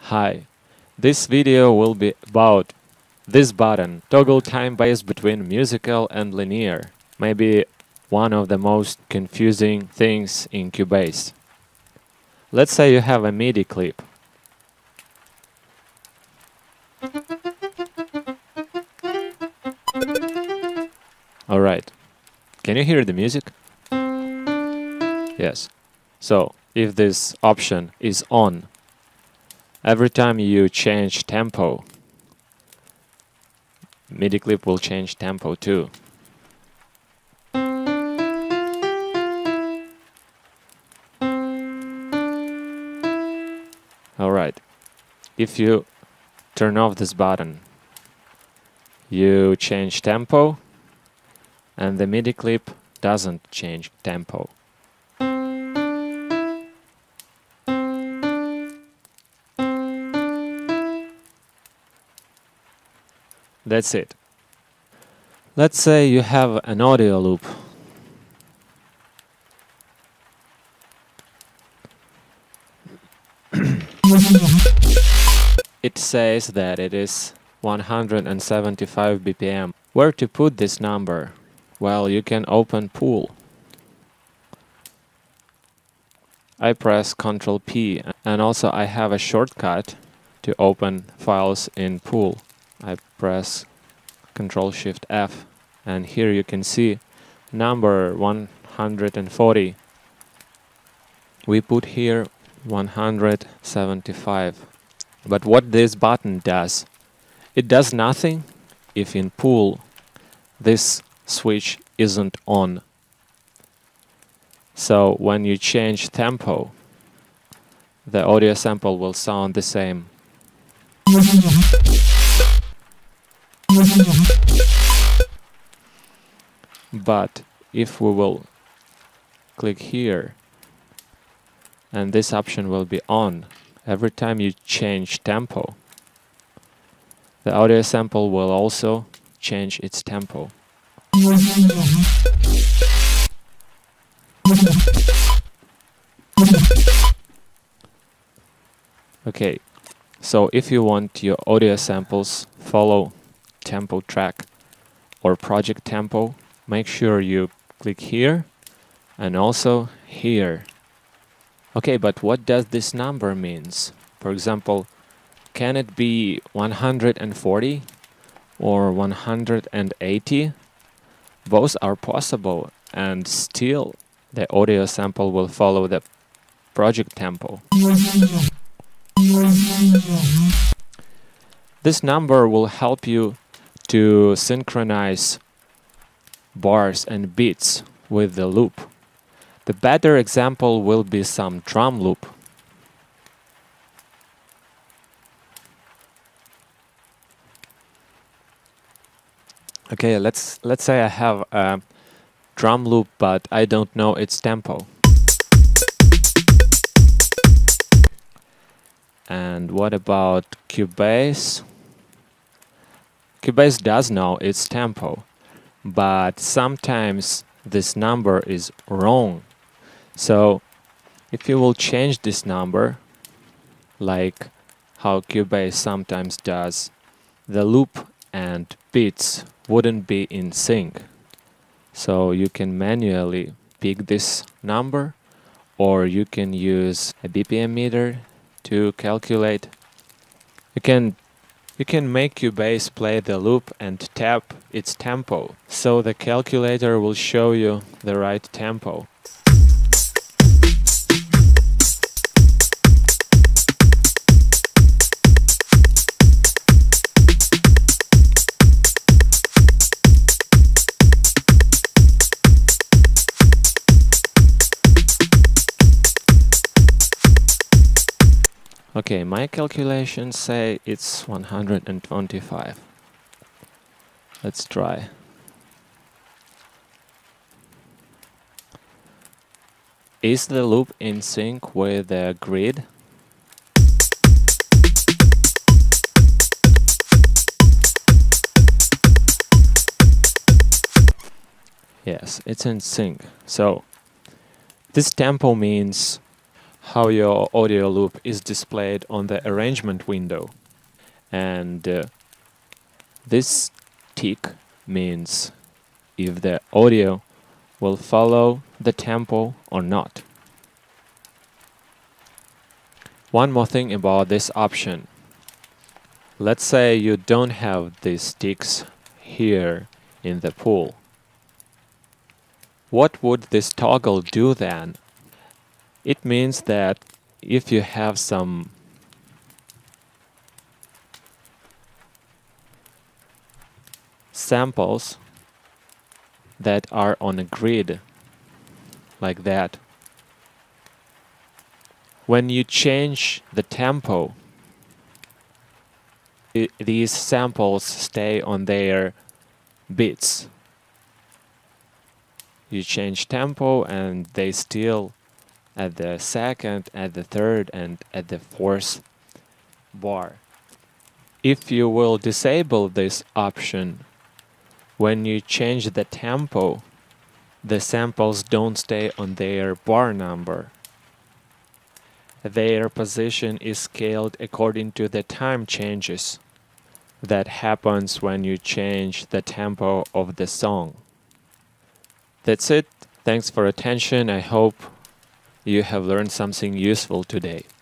Hi, this video will be about this button, toggle time bias between musical and linear, maybe one of the most confusing things in Cubase. Let's say you have a MIDI clip. Alright, can you hear the music? Yes. So, if this option is on, every time you change tempo, MIDI clip will change tempo too. Alright, if you turn off this button, you change tempo, and the MIDI clip doesn't change tempo. That's it. Let's say you have an audio loop. It says that it is 175 BPM. Where to put this number? Well, you can open Pool. I press Ctrl P, and also I have a shortcut to open files in Pool. I press Ctrl Shift F, and here you can see number 140. We put here 175. But what this button does, it does nothing if in Pool this switch isn't on. So when you change tempo, the audio sample will sound the same. But if we will click here, and this option will be on, every time you change tempo, the audio sample will also change its tempo. Okay, so if you want your audio samples follow tempo track or project tempo, make sure you click here and also here. Okay, but what does this number means? For example, can it be 140 or 180? Both are possible, and still the audio sample will follow the project tempo. This number will help you to synchronize bars and beats with the loop. The better example will be some drum loop. Okay, let's say I have a drum loop, but I don't know its tempo. And what about Cubase? Cubase does know its tempo, but sometimes this number is wrong. So if you will change this number, like how Cubase sometimes does, the loop and beats wouldn't be in sync. So you can manually pick this number, or you can use a BPM meter to calculate. You can make Cubase play the loop and tap its tempo, so the calculator will show you the right tempo. Okay, my calculations say it's 125. Let's try. Is the loop in sync with the grid? Yes, it's in sync. So this tempo means how your audio loop is displayed on the arrangement window. And this tick means if the audio will follow the tempo or not. One more thing about this option. Let's say you don't have these ticks here in the pool. What would this toggle do then? It means that if you have some samples that are on a grid like that, when you change the tempo, these samples stay on their beats. You change tempo and they still at the second, at the third, and at the fourth bar. If you will disable this option, when you change the tempo, the samples don't stay on their bar number. Their position is scaled according to the time changes that happens when you change the tempo of the song. That's it. Thanks for attention. I hope you have learned something useful today.